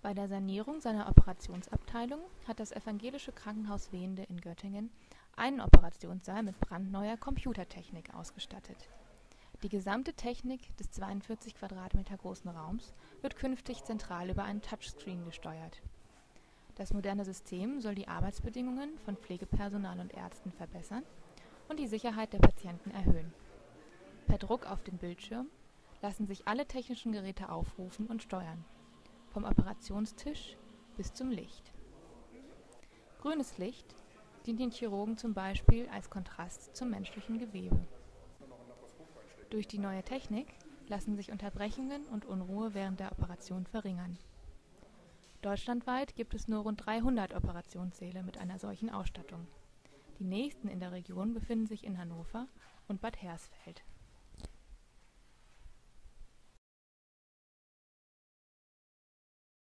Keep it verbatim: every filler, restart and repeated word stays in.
Bei der Sanierung seiner Operationsabteilung hat das Evangelische Krankenhaus Wehnde in Göttingen einen Operationssaal mit brandneuer Computertechnik ausgestattet. Die gesamte Technik des zweiundvierzig Quadratmeter großen Raums wird künftig zentral über einen Touchscreen gesteuert. Das moderne System soll die Arbeitsbedingungen von Pflegepersonal und Ärzten verbessern und die Sicherheit der Patienten erhöhen. Per Druck auf den Bildschirm lassen sich alle technischen Geräte aufrufen und steuern, vom Operationstisch bis zum Licht. Grünes Licht dient den Chirurgen zum Beispiel als Kontrast zum menschlichen Gewebe. Durch die neue Technik lassen sich Unterbrechungen und Unruhe während der Operation verringern. Deutschlandweit gibt es nur rund dreihundert Operationssäle mit einer solchen Ausstattung. Die nächsten in der Region befinden sich in Hannover und Bad Hersfeld.